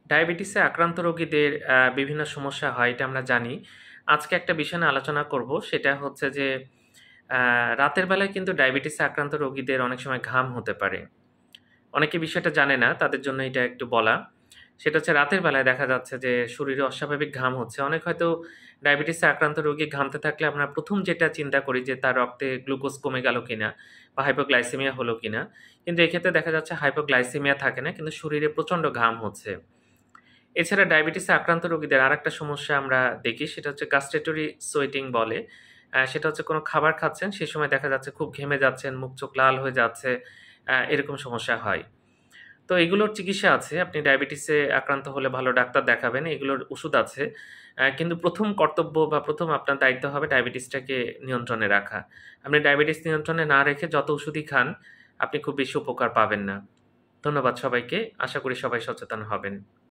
ডায়াবেটিসে আক্রান্ত রোগীদের বিভিন্ন সমস্যা হয় এটা আমরা জানি। আজকে একটা বিষয় নিয়ে আলোচনা করব সেটা হচ্ছে যে রাতের বেলায় কিন্তু ডায়াবেটিসে আক্রান্ত রোগীদের অনেক সময় ঘাম হতে পারে। অনেকে বিষয়টা জানে না, তাদের জন্য এটা একটু বলা। সেটা হচ্ছে রাতের বেলায় দেখা যাচ্ছে যে শরীরে অস্বাভাবিক ঘাম হচ্ছে। অনেক হয়তো ডায়াবেটিসে আক্রান্ত রোগী ঘামতে থাকলে আমরা ১ম যেটা চিন্তা করি যে তার রক্তে গ্লুকোজ কমে গেল কিনা বা হাইপোগ্লাইসেমিয়া হলো কিনা। কিন্তু এক্ষেত্রে দেখা যাচ্ছে হাইপোগ্লাইসেমিয়া থাকে না, কিন্তু শরীরে প্রচণ্ড ঘাম হচ্ছে। এছাড়া ডায়াবেটিসে আক্রান্ত রোগীদের আরেকটা সমস্যা আমরা দেখি সেটা হচ্ছে গ্যাস্ট্রেটরি সোয়েটিং বলে। সেটা হচ্ছে কোনো খাবার খাচ্ছেন সে সময় দেখা যাচ্ছে খুব ঘেমে যাচ্ছেন, মুখ চোখ লাল হয়ে যাচ্ছে, এরকম সমস্যা হয়। তো এগুলোর চিকিৎসা আছে। আপনি ডায়াবেটিসে আক্রান্ত হলে ভালো ডাক্তার দেখাবেন। এগুলোর ওষুধ আছে। কিন্তু ১ম কর্তব্য বা ১ম আপনার দায়িত্ব হবে ডায়াবেটিসটাকে নিয়ন্ত্রণে রাখা। আপনি ডায়াবেটিস নিয়ন্ত্রণে না রেখে যত ওষুধই খান, আপনি খুব বেশি উপকার পাবেন না। ধন্যবাদ সবাইকে। আশা করি সবাই সচেতন হবেন।